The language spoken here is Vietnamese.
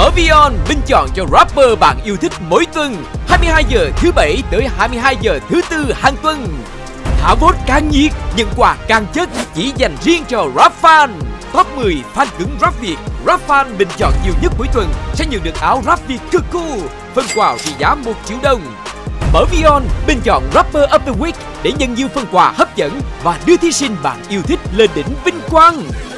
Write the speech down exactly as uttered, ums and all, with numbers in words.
Mở Vion bình chọn cho rapper bạn yêu thích mỗi tuần, hai mươi hai giờ thứ bảy tới hai mươi hai giờ thứ tư hàng tuần. Thả vote càng nhiệt, nhận quà càng chất, chỉ dành riêng cho rap fan. Top mười fan cứng rap Việt, rap fan bình chọn nhiều nhất mỗi tuần sẽ nhận được áo rap Việt cực cool, phần quà trị giá một triệu đồng. Mở Vion bình chọn Rapper of the Week để nhận nhiều phần quà hấp dẫn và đưa thí sinh bạn yêu thích lên đỉnh vinh quang.